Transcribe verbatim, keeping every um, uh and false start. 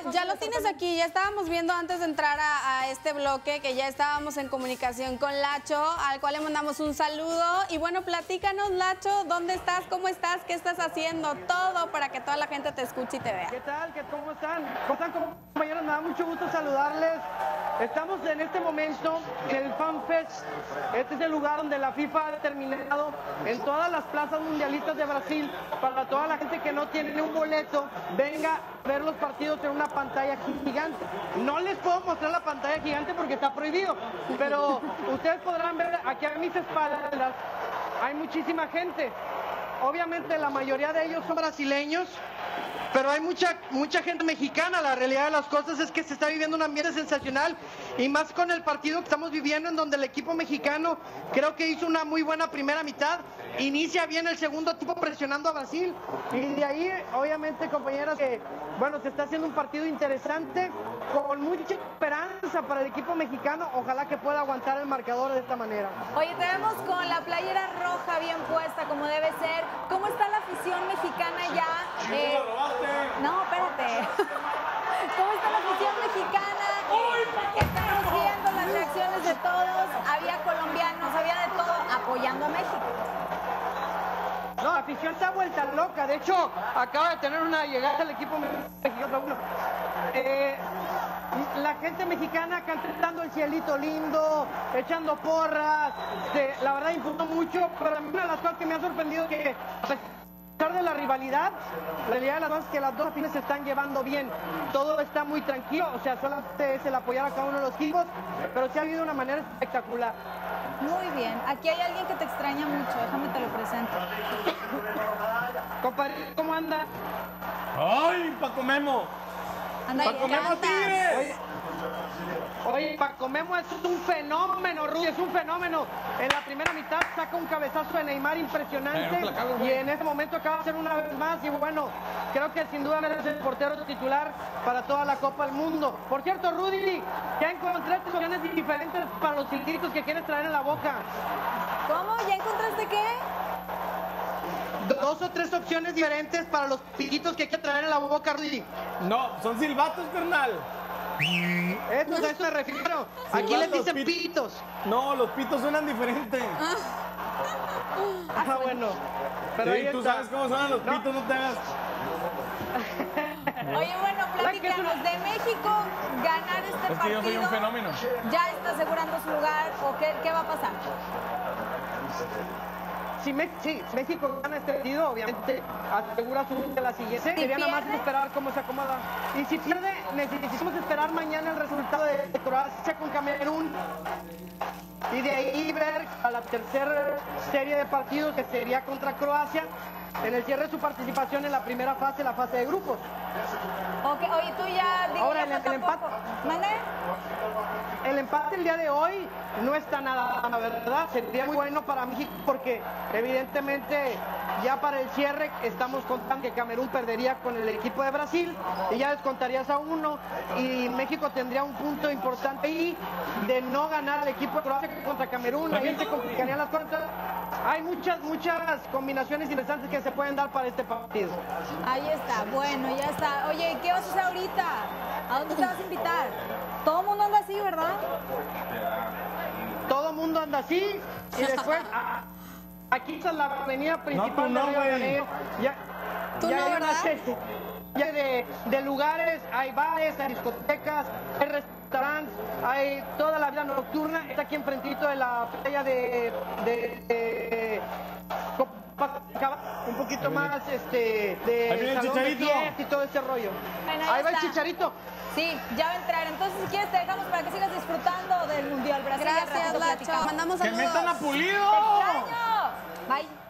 ya lo tienes aquí, ya estábamos viendo antes de entrar a, a este bloque que ya estábamos en comunicación con Lacho, al cual le mandamos un saludo. Y bueno, platícanos, Lacho, ¿dónde estás? ¿Cómo estás? ¿Qué estás haciendo? Todo para que toda la gente te escuche y te vea. ¿Qué tal? ¿Qué, ¿Cómo están? ¿Cómo están, compañeros? Me da mucho gusto saludarles. Estamos en este momento en el FanFest. Este es el lugar donde la FIFA ha determinado en todas las plazas mundialistas de Brasil, para toda la gente que no tiene un boleto, venga a ver los partidos en una pantalla gigante. No les puedo mostrar la pantalla gigante porque está prohibido, pero ustedes podrán ver aquí a mis espaldas, hay muchísima gente. Obviamente la mayoría de ellos son brasileños, pero hay mucha, mucha gente mexicana. La realidad de las cosas es que se está viviendo un ambiente sensacional, y más con el partido que estamos viviendo, en donde el equipo mexicano creo que hizo una muy buena primera mitad, inicia bien el segundo tiempo presionando a Brasil, y de ahí, obviamente, compañeros, que bueno, se está haciendo un partido interesante, con mucha esperanza para el equipo mexicano. Ojalá que pueda aguantar el marcador de esta manera. Oye, te vemos con la playera roja bien puesta, como debe ser. ¿Cómo está la afición mexicana ya? Eh, no, espérate. ¿Cómo está la afición mexicana? Estamos viendo las reacciones de todos. Había colombianos, había de todo apoyando a México. No, la afición está vuelta loca. De hecho, acaba de tener una llegada al equipo mexicano. Eh, la gente mexicana cantando el cielito lindo, echando porras. De, la verdad imputó mucho, pero a mí una de las cosas que me ha sorprendido es que, a pesar de la rivalidad, la realidad de las cosas es que las dos aficiones se están llevando bien. Todo está muy tranquilo, o sea, solamente es el apoyar a cada uno de los equipos, pero sí ha habido de una manera espectacular. Muy bien. Aquí hay alguien que te extraña mucho. Déjame te lo presento. Compadre, ¿cómo anda? ¡Ay, Paco Memo! Anda, ¡Paco Memo Tigres! Oye, oye, Paco Memo es un fenómeno, Rudy, es un fenómeno. En la primera mitad saca un cabezazo de Neymar impresionante, y en ese momento acaba de hacer una vez más, y bueno, creo que sin duda es el portero titular para toda la Copa del Mundo. Por cierto, Rudy, ya encontré opciones diferentes para los silditos que quieres traer en la boca. ¿Cómo? ¿Ya encontraste qué? Dos o tres opciones diferentes para los piquitos que quieres traer en la boca, Rudy. No, son silbatos, carnal. Eso, a eso me refiero. Aquí Silbatos, les dicen pit- pitos. No, los pitos suenan diferentes. Ah, bueno. Pero Sí, ahí tú está. sabes cómo suenan los pitos, no te hagas. Oye, bueno, platícanos de México, ganar este Es que yo partido. soy un fenómeno. ¿Ya está asegurando su lugar o qué, qué va a pasar? Si, Me- sí, si México gana este partido, obviamente asegura su de la siguiente. Si Sería nada más pierde. esperar cómo se acomoda. Y si pierde, necesitamos esperar mañana el resultado de, de Croacia con Camerún. Y de ahí ver a la tercera serie de partidos, que sería contra Croacia, en el cierre de su participación en la primera fase, la fase de grupos. Ok, oye, tú ya... digo, Ahora, ya el- falta el empate. poco. ¿Mande? El empate el día de hoy no está nada, la verdad, sería muy bueno para México, porque evidentemente ya para el cierre estamos contando que Camerún perdería con el equipo de Brasil y ya descontarías a uno, y México tendría un punto importante ahí de no ganar al equipo de Croacia contra Camerún. Ahí se complicarían las cosas. Hay muchas, muchas combinaciones interesantes que se pueden dar para este partido. Ahí está, bueno, ya está. Oye, ¿qué vas a hacer ahorita? ¿A dónde te vas a invitar? Todo el mundo anda así, ¿verdad? Todo el mundo anda así, y después a- aquí está la avenida principal No, tú no, de Río de güey. Janeiro. Ya, Tú ya no, hay una ¿verdad? serie ya de, de lugares, hay bares, hay discotecas, hay restaurantes, hay toda la vida nocturna. Está aquí enfrentito de la playa de, de, de Copacabana, un poquito más este de Ahí viene el salón de Chicharito. fiesta y todo ese rollo. Bueno, ahí Ahí va el está. Chicharito. Sí, ya va a entrar. Entonces, si quieres, te dejamos para que sigas disfrutando del Mundial Brasil. Gracias, Lacho. Mandamos ¡Que saludos. metan a Pulido! ¡Te extraño! Bye.